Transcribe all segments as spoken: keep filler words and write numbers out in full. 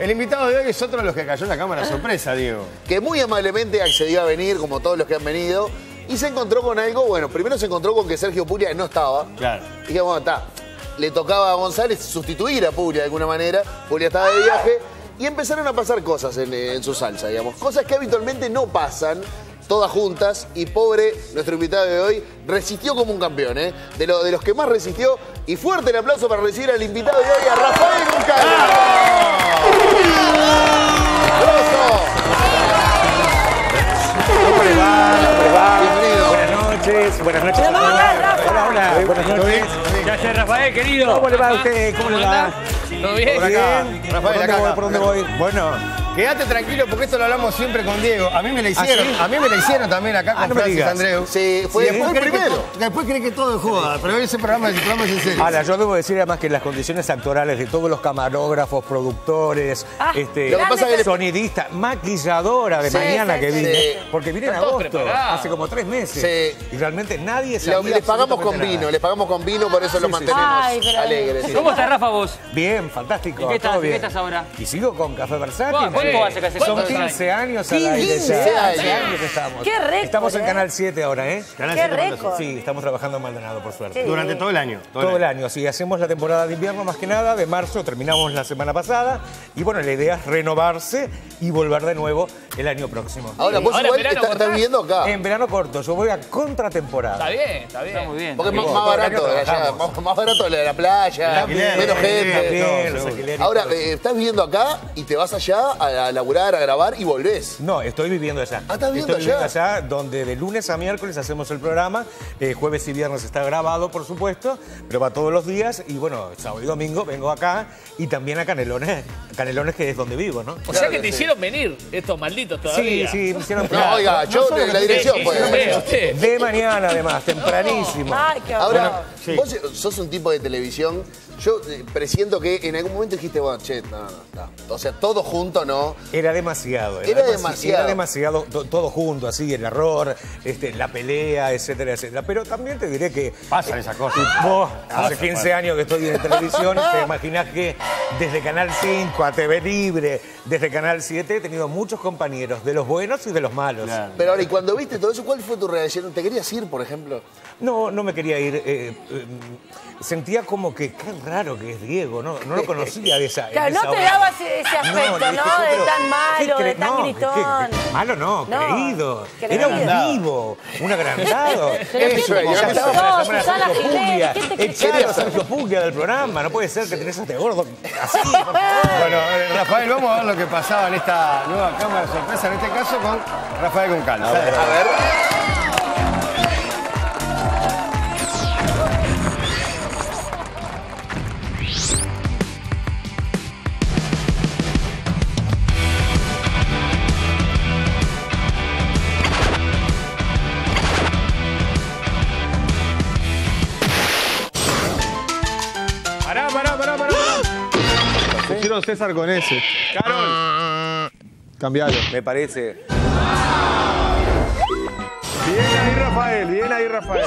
El invitado de hoy es otro de los que cayó en la cámara sorpresa, Diego. Que muy amablemente accedió a venir, como todos los que han venido, y se encontró con algo, bueno, primero se encontró con que Sergio Puglia no estaba. Claro. Y dije, bueno, está, le tocaba a González sustituir a Puglia de alguna manera, Puglia estaba de viaje, y empezaron a pasar cosas en, en su salsa, digamos. Cosas que habitualmente no pasan, todas juntas, y pobre, nuestro invitado de hoy, resistió como un campeón, ¿eh? De, lo, de los que más resistió, y fuerte el aplauso para recibir al invitado de hoy, a Rafael Goncalves. ¿Cómo le va? ¿Cómo le va? Bienvenido. Buenas noches, buenas noches. Hola, hola, buenas noches. Gracias, Rafael, querido. ¿Cómo le va a usted? ¿Cómo le va? ¿Todo bien? Por acá. Bien. Rafael, ¿Por dónde acá, voy? acá. ¿Por dónde voy? Bueno. Quédate tranquilo porque esto lo hablamos siempre con Diego. A mí me la hicieron, ¿sí? a mí me la hicieron también acá con Ah, no me Francis digas. Andreu. Sí, fue, Y fue el cree que primero. to- después cree que todo es joda, pero ese programa, ese programa es en serio. Ahora, yo debo decir además que las condiciones actorales de todos los camarógrafos, productores, Ah, este, lo que pasa es que le- sonidista, maquilladora de Sí, mañana sí, que sí. vine, Sí. porque vine en Están todos agosto, preparados. hace como tres meses. Sí. Y realmente nadie Lo- sabía les pagamos con absolutamente vino, nada. les pagamos con vino, por eso Sí, lo sí, mantenemos Ay, pero- alegres. sí. ¿Cómo estás, Rafa, vos? Bien, fantástico. ¿En qué estás? todo ¿En qué bien. estás ahora? Y sigo con Café Versátil. ¿Cuánto sí. hace que haces Son Café quince Versátil? años al aire quince ya. años. quince años que estamos. Qué récord, Estamos en ¿eh? Canal siete ahora, ¿eh? Canal Qué siete récord. Sí, estamos trabajando en Maldonado, por suerte. Sí. Durante todo el año. Todo el año, sí. Hacemos la temporada de invierno más que nada, de marzo, terminamos la semana pasada. Y bueno, la idea es renovarse y volver de nuevo el año próximo. Ahora, vos Ahora, igual verano, estás, estás cortás. viviendo acá. En verano corto, yo voy a contratemporada. Está bien, está bien. Está muy bien. Porque es más, Todo más el año barato, allá, trabajamos. más, más barato la de la playa, alquiler, menos el alquiler, gente. Bien, todo, los seguro. alquileres y Ahora, todo. eh, estás viviendo acá y te vas allá a, a laburar, a grabar y volvés. No, estoy viviendo allá. Ah, ¿estás viviendo Estoy viviendo allá? allá, donde de lunes a miércoles hacemos el programa. Eh, jueves y viernes está grabado, por supuesto, pero va todos los días. Y bueno, sábado y domingo vengo acá y también a Canelones, Canelones que es donde vivo, ¿no? O Claro sea que que te sí. hicieron venir estos malditos Sí, todavía. sí, me hicieron No, oiga, yo solo la que- dirección, Sí, pues. sí, usted, usted. De mañana, además, tempranísimo. Ay, qué horror. Ahora, sí. vos sos un tipo de televisión. Yo eh, presiento que en algún momento dijiste, bueno, che, no, no, no. O sea, todo junto, ¿no? Era demasiado. Era demasi- demasiado. Era demasiado, to- todo junto, así, el error, este, la pelea, etcétera, etcétera. Pero también te diré que... Pasan esas cosas. Vos, hace Pasa, quince pasa. años que estoy en televisión, te imaginás que desde Canal cinco a T V Libre, desde Canal siete, he tenido muchos compañeros, de los buenos y de los malos. Claro. Pero ahora, y cuando viste todo eso, ¿cuál fue tu reacción? ¿Te querías ir, por ejemplo? No, no me quería ir. eh, eh, sentía como que qué raro que es Diego, no, no lo conocía de esa. Claro, de no esa te hora. daba ese, ese aspecto, le ¿no? dije yo, De pero, tan malo, ¿qué de cre- tan no, gritón. ¿qué- qué- malo no, No, creído. creído. Era un vivo, un agrandado. Pero ¿qué Eso, te ya Ya empezó, estaba para llamar a Susana Sergio Jiménez, Puglia. ¿qué te crees? Echar a Sergio Puglia del programa. No puede ser que tenés a este gordo así, por favor. Bueno, eh, Rafael, vamos a ver lo que pasaba en esta nueva cámara sorpresa, en este caso con Rafael Goncalves. A ver. Pará, pará, pará, pará. Pusieron César con ese. Carol. Cambialo. Me parece. Bien ahí, Rafael, bien ahí, Rafael.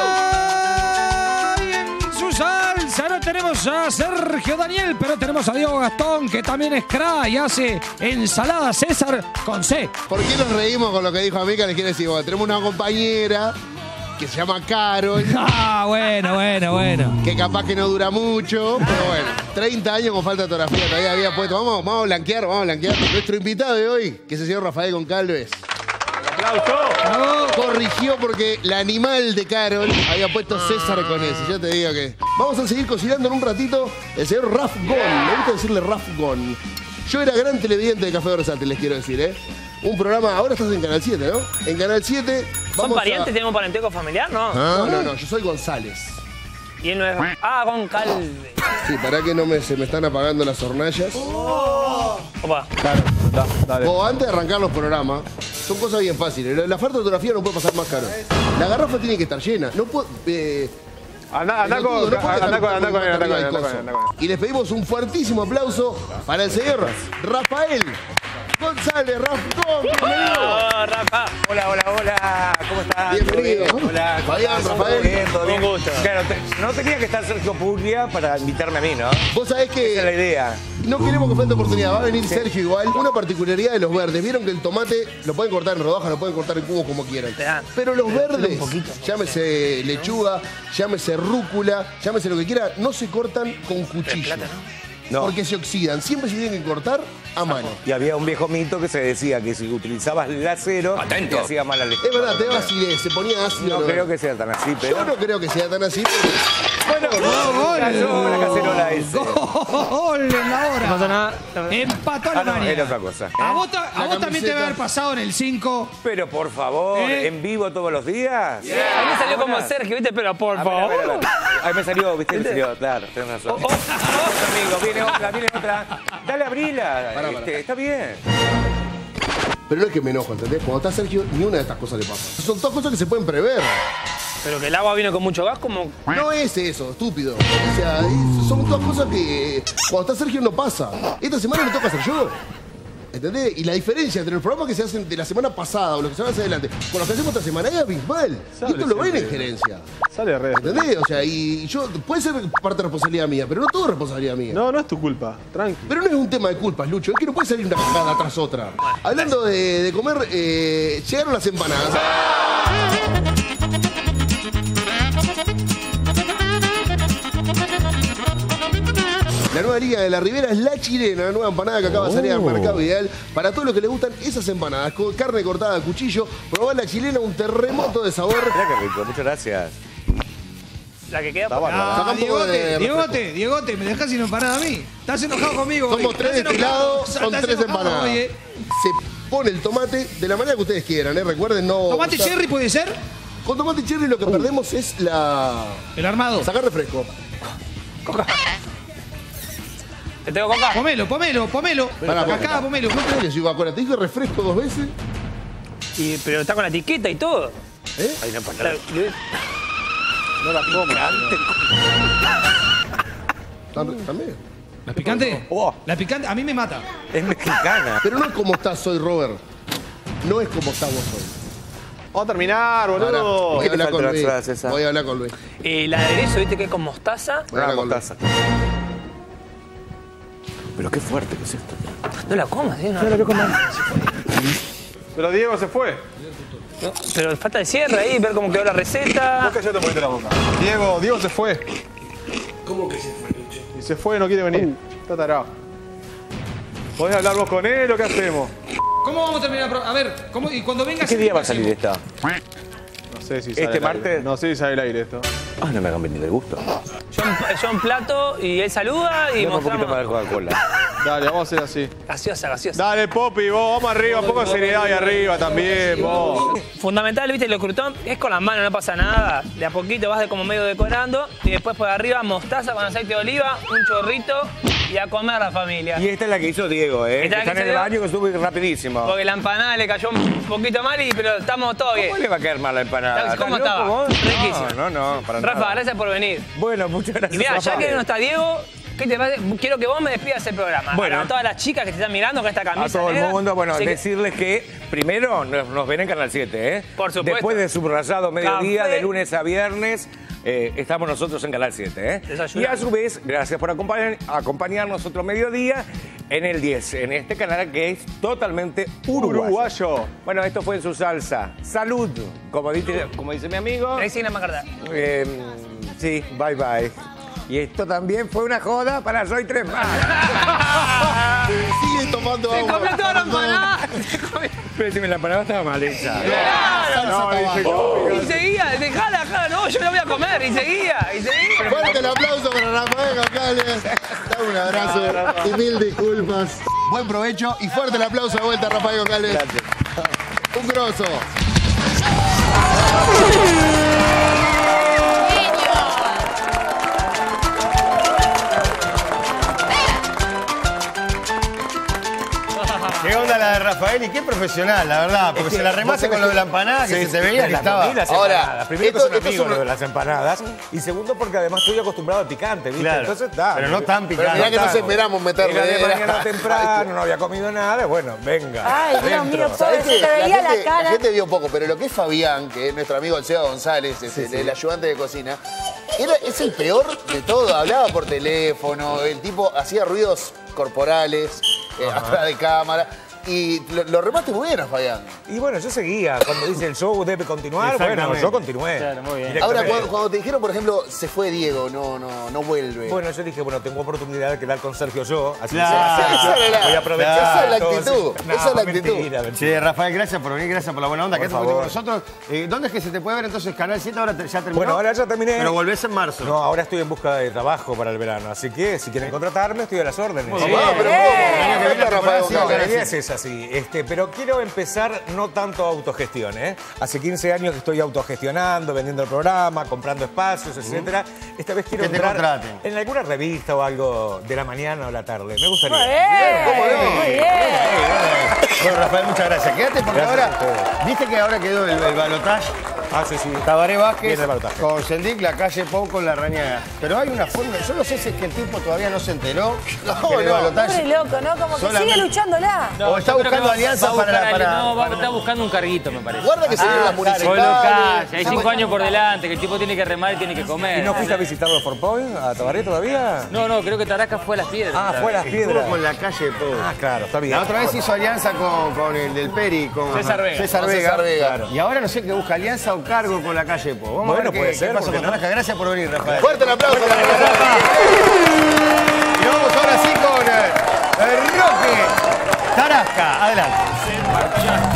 ¡Ay! En su salsa no tenemos a Sergio Daniel, pero tenemos a Diego Gastón, que también es cra y hace ensalada César con C. ¿Por qué nos reímos con lo que dijo Amica? Les quiero decir, bueno, tenemos una compañera que se llama Carol, Ah, bueno, bueno, bueno. que capaz que no dura mucho, pero bueno, treinta años con falta de ortografía todavía había puesto. Vamos, vamos a blanquear, vamos a blanquear. Nuestro invitado de hoy, que es el señor Rafael Goncalves, Bravo. corrigió porque la animal de Carol había puesto César con ese. Yo te digo que... Vamos a seguir cocinando en un ratito el señor Raf Gon. Me gusta decirle Raf Gon. Yo era gran televidente de Café Versátil, les quiero decir, ¿eh? Un programa... Ahora estás en Canal siete, ¿no? En Canal siete... ¿Son vamos parientes? a- ¿Tenemos parentesco familiar? No. No, no, no. Yo soy González. Y él no es. Ah, Goncalves. Sí, para que no me, se me están apagando las hornallas. Opa. Claro. O antes de arrancar los programas, son cosas bien fáciles. La, la falta de fotografía no puede pasar más caro. La garrafa tiene que estar llena. No puedo. Eh, Anda, anda pelotudo, con, no puede anda dejar con, anda con él, anda con él, arriba anda el con él, anda con él. coso. Y les pedimos un fuertísimo aplauso para el señor Rafael González. Rafcón, bienvenido. Oh, Rafa. Hola, hola, hola. ¿Cómo estás? Bienvenido. ¿Todo bien? Hola. ¿cómo Fabián, estás? Rafael. ¿Todo bien? ¿Todo bien? Un gusto. Claro, te- no tenía que estar Sergio Puglia para invitarme a mí, ¿no? Vos sabés Esa es la que idea. no queremos que falte oportunidad. Va a venir Sergio igual. Una particularidad de los verdes. Vieron que el tomate lo pueden cortar en rodajas, lo pueden cortar en cubos como quieran. Pero los verdes, llámese lechuga, llámese rúcula, llámese lo que quiera, no se cortan con cuchillo. No. Porque se oxidan. Siempre se tienen que cortar a mano. Y había un viejo mito que se decía que si utilizabas el acero, te hacía mal al estómago. Es verdad, te daba acidez, se ponía ácido. No creo que sea tan así, pero... Yo no creo que sea tan así, pero... Bueno, no, cayó la cacerola ese. ¡Gol en la hora! No pasó nada. Empató Ah, no, Alemania. era otra cosa. A vos, ta- a La vos también te camiseta. debe haber pasado en el cinco. Pero por favor, ¿Eh? en vivo todos los días. A mí me salió como Sergio, ¿viste? Pero por A ver, a favor. ver, a ver. Ahí me salió, viste, me salió, claro, tenés razón. Oh, oh, oh. Amigo, viene otra, viene otra. Dale, abrila. Pará, este, pará. está bien. Pero no es que me enojo, ¿entendés? Cuando está Sergio, ni una de estas cosas le pasa. Son todas cosas que se pueden prever. Pero que el agua viene con mucho gas, como. No es eso, estúpido. O sea, es- son todas cosas que cuando está Sergio no pasa. Esta semana me toca hacer yo. ¿Entendés? Y la diferencia entre los programas que se hacen de la semana pasada o los que se van hacia adelante con los que hacemos esta semana es abismal. Y esto lo ven en gerencia. Sale de red. ¿Entendés? O sea, y yo, puede ser parte de responsabilidad mía, pero no todo es responsabilidad mía. No, no es tu culpa. Tranqui. Pero no es un tema de culpas, Lucho. Es que no puede salir una cagada tras otra. Hablando de, de comer, eh, llegaron las empanadas. La nueva liga de la Ribera es La Chilena, la nueva empanada que acaba de salir al mercado ideal para todos los que les gustan esas empanadas, con carne cortada a cuchillo. Probar La Chilena, un terremoto de sabor. Mirá qué rico, muchas gracias. La que queda. Está por- bárbaro. Saca Ah, un poco Diegote, de Diegote, Diegote, me dejas sin empanada a mí. Estás enojado conmigo. hoy. Somos tres Estás de este enojado. lado, Estás son tres enojado empanadas. hoy, eh. Se pone el tomate de la manera que ustedes quieran, ¿eh? Recuerden no... ¿Tomate usar- cherry puede ser? Con tomate cherry lo que perdemos es la... El armado. sacar refresco. ¿Te tengo coca? Pomelo, pomelo, pomelo. Pará, Acá, pará. pomelo. ¿No crees que yo Coca-Cola? ¿Te dije refresco dos veces? Y, pero está con la etiqueta y todo. ¿Eh? Hay una empanada. No la comas. Tam- También. ¿La picante? Oh. La picante a mí me mata. Es mexicana. Pero no es como estás hoy, Robert. No es como estás vos hoy. Vamos a terminar, Pará, boludo. voy a hablar falta con la Luis. frase esa. Voy a hablar con Luis. Y la de aderezo, ¿viste? Que es con mostaza. Voy a Una hablar con Luis. mostaza. Pero qué fuerte que es esto. No la comas, ¿eh? No, Pero Diego se fue. no, pero falta el cierre ahí, ver cómo quedó la receta. Vos callate, ponete la boca. Diego, Diego se fue. ¿Cómo que se fue, Lucho? Y se fue, no quiere venir. Está tarado. ¿Podés hablar vos con él o qué hacemos? ¿Cómo vamos a terminar? el pro- A ver, ¿cómo? Y cuando venga... ¿Qué día va a salir esta? No sé si sale ¿Este al aire. martes? No sé si sale al aire esto. Ah, no me hagan venir de gusto. Yo en, yo en plato y él saluda y Dame un poquito más de mostramos. Coca-Cola. Dale, vamos a hacer así. Gaseosa, gaseosa. Dale, Popi, vos, vamos arriba, un poco de seriedad ahí arriba también, vos. Fundamental, viste, el crutón es con las manos, no pasa nada. De a poquito vas de como medio decorando y después por arriba mostaza con aceite de oliva, un chorrito y a comer la familia. Y esta es la que hizo Diego, ¿eh? Esta Que es la está que en el hizo baño que sube rapidísimo. Porque la empanada le cayó un poquito mal, y, pero estamos todos bien. ¿Cómo le va a caer mal la empanada? ¿Cómo ¿Estás estaba? loco vos? Riquísimo. No, no, no, para Rafa, nada. gracias por venir. Bueno, muchas gracias. Y mira, ya Rafa. que no está Diego, ¿qué te parece? Quiero que vos me despidas el programa. Bueno. A todas las chicas que te están mirando con esta camisa A todo el negra. mundo, bueno, Sé que- decirles que primero nos, nos ven en Canal siete, ¿eh? Por supuesto. Después de Subrayado Mediodía, Café. de lunes a viernes, eh, estamos nosotros en Canal siete, ¿eh? Desayunando. Y a su vez, gracias por acompañar, acompañarnos otro mediodía en el diez, en este canal que es totalmente uruguayo. Uruguayo. Bueno, esto fue en su salsa. Salud, como dice, como dice mi amigo. Racing la Macarda. Eh, sí, bye bye. Y esto también fue una joda para Soy Tres Más. Sigue tomando Se agua. comió toda la empanada. Pero si me la paraba estaba mal hecha. No, dice que- Y seguía, dejala, dejala, no, yo la voy a comer. Y seguía, y seguía. Fuerte el aplauso para Rafael Gacales. Dame un abrazo y mil disculpas. Buen provecho y fuerte el aplauso de vuelta a Rafael Gacales. Un grosso. Qué onda la de Rafael y qué profesional, la verdad. Porque se la remate con lo de la empanada, que se te veía que La estaba. comí las Ahora, empanadas. Primero esto- que es un esto amigo es una- lo de las empanadas. Y segundo porque además estoy acostumbrado al picante, ¿viste? Claro, Entonces está. pero no tan Pero mirá picante. que nos esperamos meterle. Era de eh. mañana temprano, no había comido nada. Bueno, venga. Ay, Dios adentro. mío, ¿Sabés se qué? te La veía la gente, la cara. gente vio poco, pero lo que es Fabián, que es nuestro amigo el Seba González, es el, el ayudante de cocina, era, es el peor de todo. Hablaba por teléfono, el tipo hacía ruidos corporales, eh, atrás de cámara. Y lo, lo remaste muy bien a Fabián. Y bueno, yo seguía. Cuando dice el show debe continuar, bueno, yo continué. Claro, muy bien. Ahora, cuando, cuando te dijeron, por ejemplo, se fue Diego, no, no, no vuelve. Bueno, yo dije, bueno, tengo oportunidad de quedar con Sergio yo, así Claro. que Esa es la- voy a aprovechar. esa es la entonces. actitud, No, esa es la actitud. mentira, mentira. Che, Rafael, gracias por venir, gracias por la buena onda. Por que estuviste con favor. nosotros. Eh, ¿Dónde es que se te puede ver entonces Canal siete? Ahora te- ya terminó. Bueno, ahora ya terminé. Pero volvés en marzo. No, ahora estoy en busca de trabajo para el verano, así que si quieren contratarme, estoy a las órdenes. Muy Sí. bien. Ah, pero El año que ¿cómo? viene Falta la Rafael temporada, sí, No, González. la idea es esa, sí. Este, pero quiero empezar no tanto autogestión, ¿eh? Hace quince años que estoy autogestionando, vendiendo el programa, comprando espacios, etcétera. Esta vez quiero Que te entrar contraten. en alguna revista o algo de la mañana o la tarde. Me gustaría. Muy bien. ¿Cómo no? Muy bien. Bueno, Rafael, muchas gracias. Quédate porque Gracias ahora, a ustedes. viste que ahora quedó el, el balotaje. Ah, sí, sí. Tabaré Vázquez Viene el balotaje. con Sendic, la calle Pou con la Rañaga. Pero hay una forma, yo no sé si es que el tipo todavía no se enteró No, que en el no. balotaje- Pobre loco, ¿no? Como que Solamente- sigue luchándola. No, O está yo creo que buscando va- alianza va a buscar para la- alguien- para- No, va- para- está buscando un carguito, me parece. Guarda que se vienen las Solo municipales. calle. Hay cinco años por delante, que el tipo tiene que remar y tiene que comer. ¿Y no fuiste a visitar los Four Point, a Tabaré todavía? No, no, creo que Tarasca fue a las piedras. Ah, fue a las Estuvo piedras. con la calle Pou. Ah, claro, está bien. La otra vez hizo alianza con, con el del Peri, con César Vega. César Con Vega. César Vega. Claro. Y ahora no sé qué busca, alianza o cargo con la calle Pou. Vamos Bueno, a ver puede qué, ser, qué pasa ¿por qué con no? Tarasca. Gracias por venir, Rafael. Fuerte el aplauso para Rafael. Y vamos ahora sí con eh, el Roque Tarasca. Adelante.